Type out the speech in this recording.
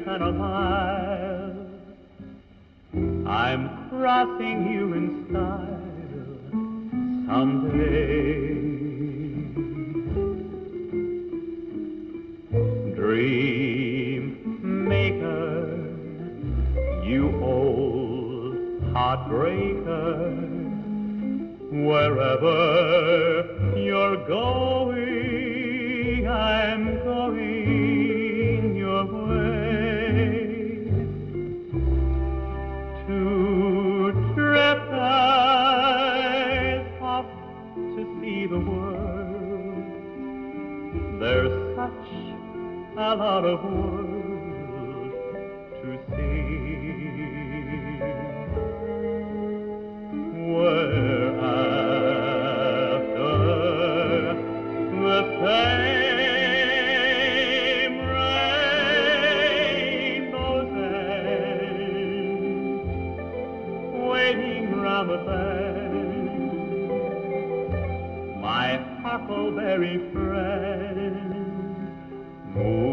than a mile. I'm crossing you in style someday. Dream maker, you old heartbreaker, wherever you're going, I'm going your way. Two drifters off to see the world. There's such a lot of world to see. We're after the same rainbow's end, waiting round the bend. My huckleberry friend,